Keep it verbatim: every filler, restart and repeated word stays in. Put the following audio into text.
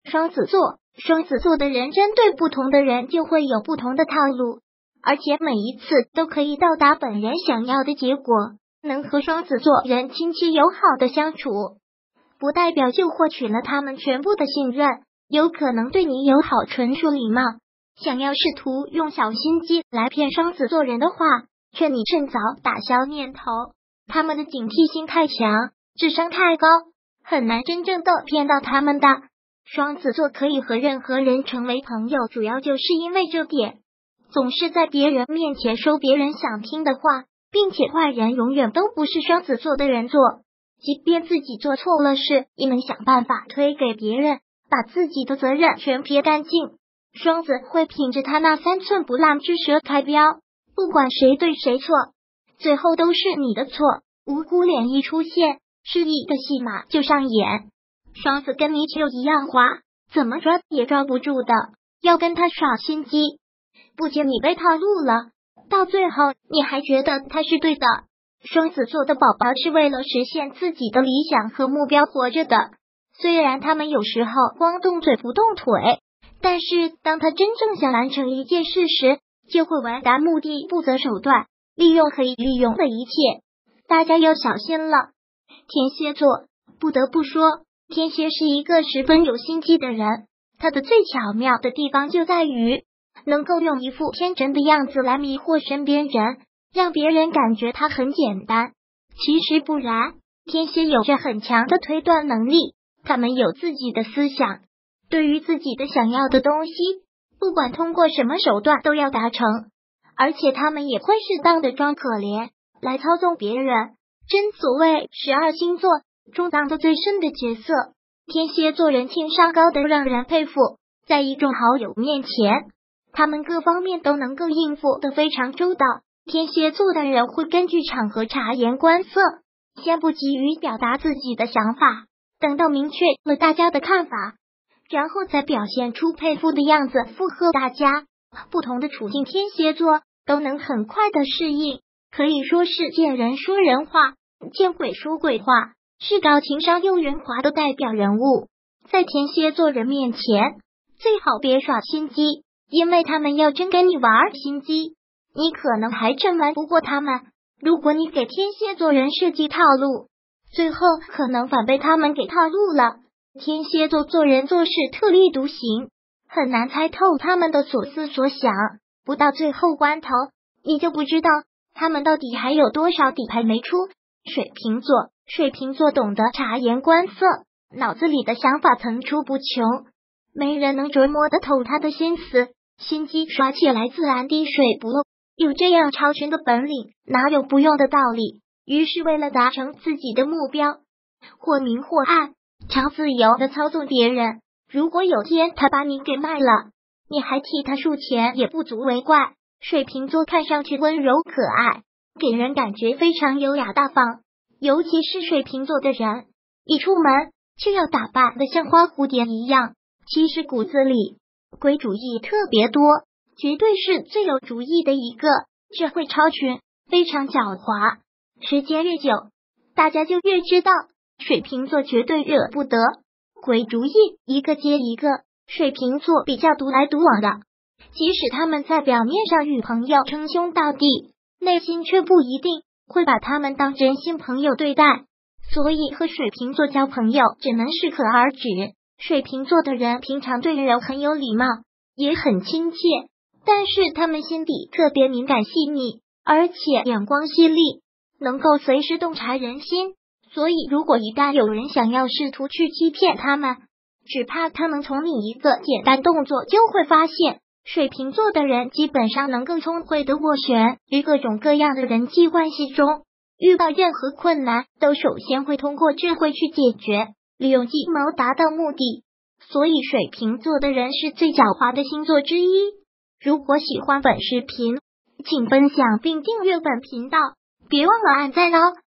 双子座，双子座的人针对不同的人就会有不同的套路，而且每一次都可以到达本人想要的结果。能和双子座人亲切友好的相处，不代表就获取了他们全部的信任，有可能对你友好纯属礼貌。想要试图用小心机来骗双子座人的话，劝你趁早打消念头。他们的警惕性太强，智商太高，很难真正的骗到他们的。双子座可以和任何人成为朋友，主要就是因为这点，总是在别人面前说别人想听的话，并且坏人永远都不是双子座的人做，即便自己做错了事，也能想办法推给别人，把自己的责任全撇干净。双子会凭着他那三寸不烂之舌开标，不管谁对谁错，最后都是你的错。无辜脸一出现，失忆的戏码就上演。双子跟泥鳅一样滑，怎么抓也抓不住的，要跟他耍心机，不仅你被套路了，到最后你还觉得他是对的。双子座的宝宝是为了实现自己的理想和目标活着的，虽然他们有时候光动嘴不动腿，但是当他真正想完成一件事时，就会完达目的，不择手段，利用可以利用的一切。大家要小心了。天蝎座，不得不说，天蝎是一个十分有心机的人，他的最巧妙的地方就在于能够用一副天真的样子来迷惑身边人，让别人感觉他很简单。其实不然，天蝎有着很强的推断能力，他们有自己的思想，对于自己的想要的东西，不管通过什么手段都要达成，而且他们也会适当的装可怜来操纵别人。真所谓十二星座中藏得最深的角色，天蝎座人情商高的让人佩服，在一众好友面前，他们各方面都能够应付得非常周到。天蝎座的人会根据场合察言观色，先不急于表达自己的想法，等到明确了大家的看法，然后再表现出佩服的样子附和大家。不同的处境，天蝎座都能很快的适应，可以说是见人说人话，见鬼说鬼话，是高情商又圆滑的代表人物。在天蝎座人面前，最好别耍心机，因为他们要真跟你玩心机，你可能还真瞒不过他们。如果你给天蝎座人设计套路，最后可能反被他们给套路了。天蝎座做人做事特立独行，很难猜透他们的所思所想，不到最后关头，你就不知道他们到底还有多少底牌没出。水瓶座，水瓶座懂得察言观色，脑子里的想法层出不穷，没人能琢磨得透他的心思，心机耍起来自然滴水不漏。有这样超群的本领，哪有不用的道理？于是为了达成自己的目标，或明或暗，常自由的操纵别人。如果有天他把你给卖了，你还替他数钱也不足为怪。水瓶座看上去温柔可爱，给人感觉非常优雅大方，尤其是水瓶座的人，一出门就要打扮的像花蝴蝶一样，其实骨子里鬼主意特别多，绝对是最有主意的一个，智慧超群，非常狡猾。时间越久，大家就越知道水瓶座绝对惹不得，鬼主意一个接一个。水瓶座比较独来独往的，即使他们在表面上与朋友称兄道弟，内心却不一定会把他们当真心朋友对待，所以和水瓶座交朋友只能适可而止。水瓶座的人平常对人很有礼貌，也很亲切，但是他们心底特别敏感细腻，而且眼光犀利，能够随时洞察人心。所以如果一旦有人想要试图去欺骗他们，只怕他们从你一个简单动作就会发现。水瓶座的人基本上能够聪慧的斡旋于各种各样的人际关系中，遇到任何困难都首先会通过智慧去解决，利用计谋达到目的。所以水瓶座的人是最狡猾的星座之一。如果喜欢本视频，请分享并订阅本频道，别忘了按赞哦。